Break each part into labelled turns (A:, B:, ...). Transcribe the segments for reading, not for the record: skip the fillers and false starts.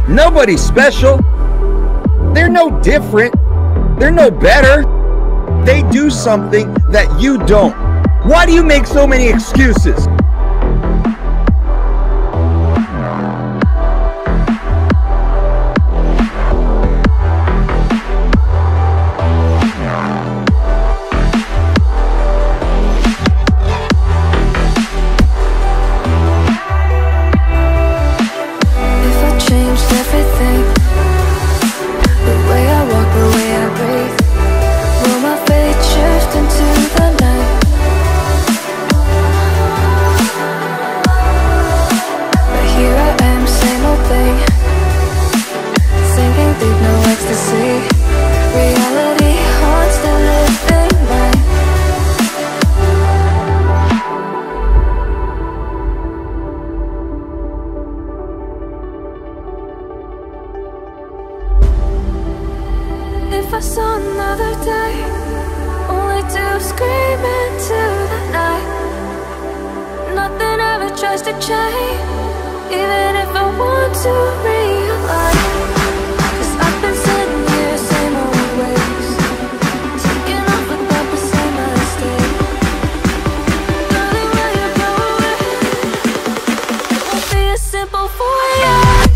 A: Nobody's special. They're no different. They're no better. They do something that you don't. Why do you make so many excuses?
B: If I saw another day, only to scream into the night. Nothing ever tries to change, even if I want to realize. 'Cause I've been sitting here, same old ways, taking off without the same mistake. Darling, where you going? It won't be as simple for you.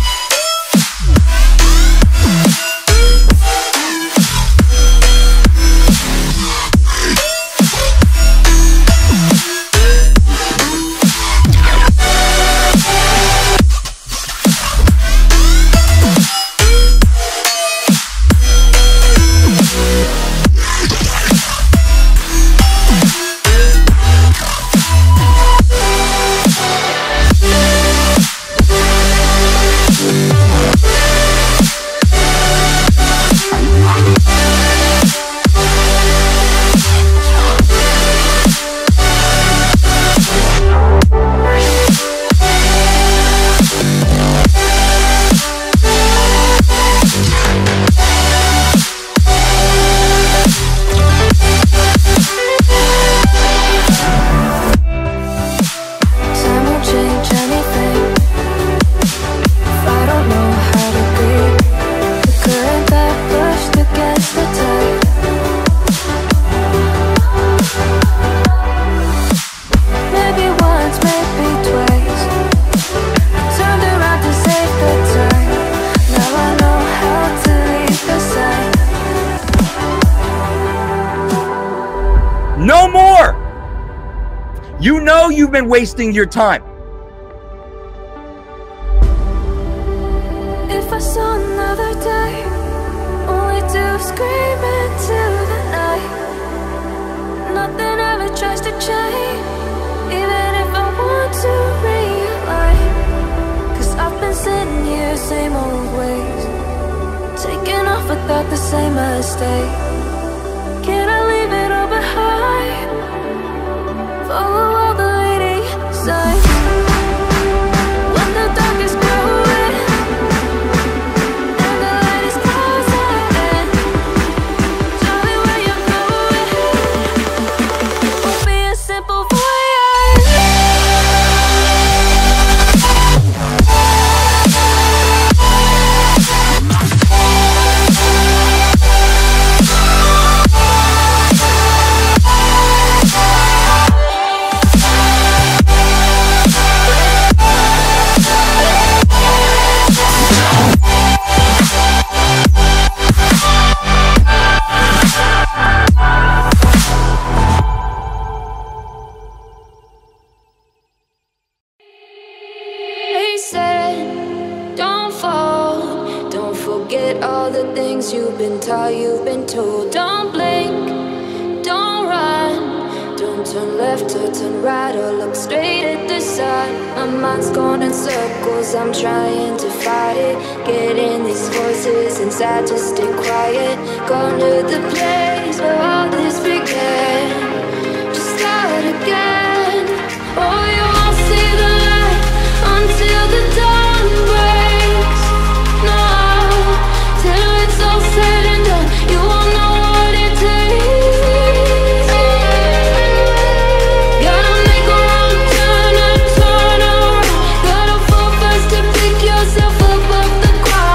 A: No more! You know you've been wasting your time.
B: If I saw another day, only to scream into the night. Nothing ever tries to change, even if I want to realize. 'Cause I've been sitting here, same old ways, taking off without the same mistake. Can I leave it all behind? Follow all the leading signs. When the dark is growing and the light is closing, darling, where you going? Won't be as simple for all the things you've been taught, you've been told. Don't blink, don't run, don't turn left or turn right or look straight at the sun. My mind's going in circles, I'm trying to fight it, getting these voices inside to stay quiet. Gone to the place where all this began, just start again. Oh, you won't see the light until the dawn breaks. No, till it's all said and done, you won't know what it takes. Gotta make a wrong turn and turn around. Gotta fall fast to pick yourself up off the ground.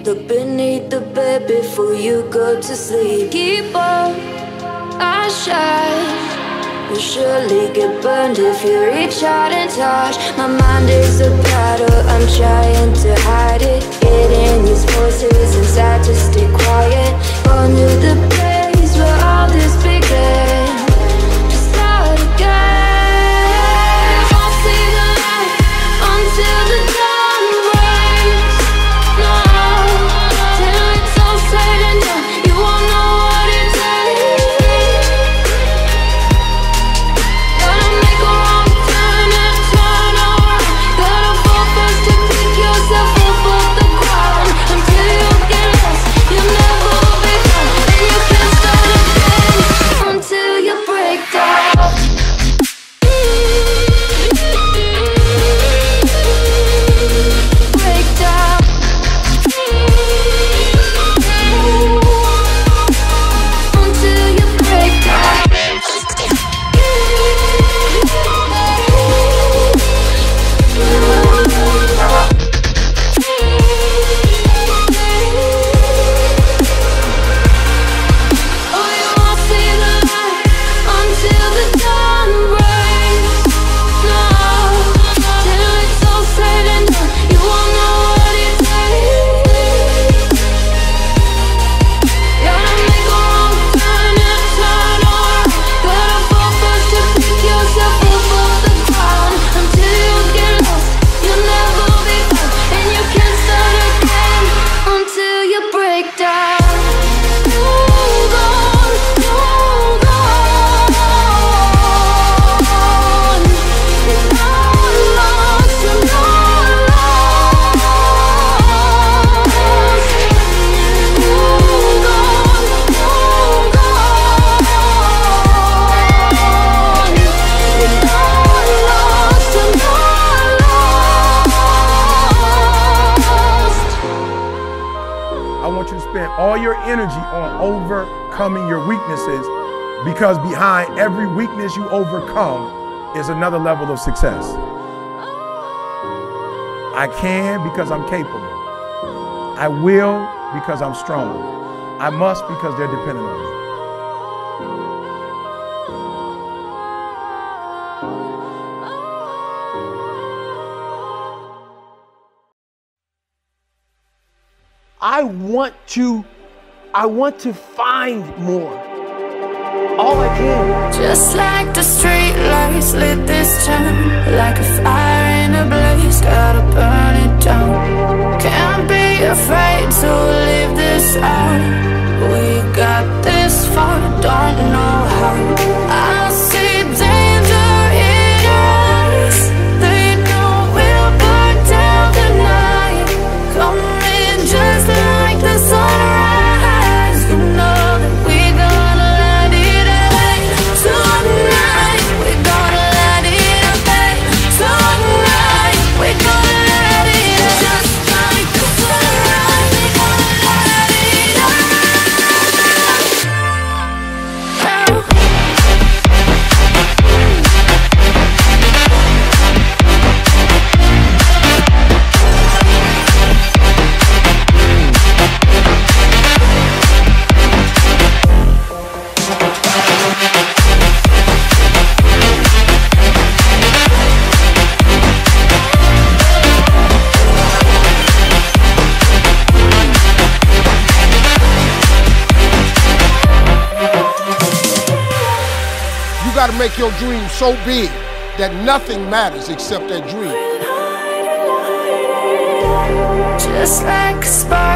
B: Look beneath the bed before you go to sleep. Keep on, I shine. You'll surely get burned if you reach out and touch. My mind is a battle, I'm trying to hide it. Getting these voices inside to stay quiet. On to the place where all this began. To start again. Won't see the light until the dawn breaks. No, till it's all said and done, you won't know what it takes. Gotta make a wrong turn and turn around. Gotta fall first to pick yourself up off the ground. Until you get lost, you'll never be found. And you can't start again until you break down. Break down. Until you break down. Oh, you won't see the light until the dawn breaks. No, till it's all said and done, you won't know what it takes. Gotta make a wrong turn and turn around. Gotta fall first to pick yourself up off the ground. Until you get lost, you'll never be found. And you can't start again until you break down. Hold on, hold on. You're not lost, you're not lost. Hold on, hold on. You're not lost, you're not lost.
C: I want you to spend all your energy on overcoming your weaknesses, because behind every weakness you overcome is another level of success. I can because I'm capable. I will because I'm strong. I must because they're dependent on me.
D: I want to find more. All I can.
B: Just like the street lights lit this town, like a fire in a blaze, gotta burn it down. Can't be afraid to leave this out. We got this far, don't know how. I see danger in our eyes. They know we'll burn down the night. Coming just like the sunrise. You know that we gonna light it up tonight. We gonna light it up tonight. We gonna light it up just like the sunrise. We gonna light it up now.
E: You got to make your dream so big that nothing matters except that dream.
B: Just like a spark.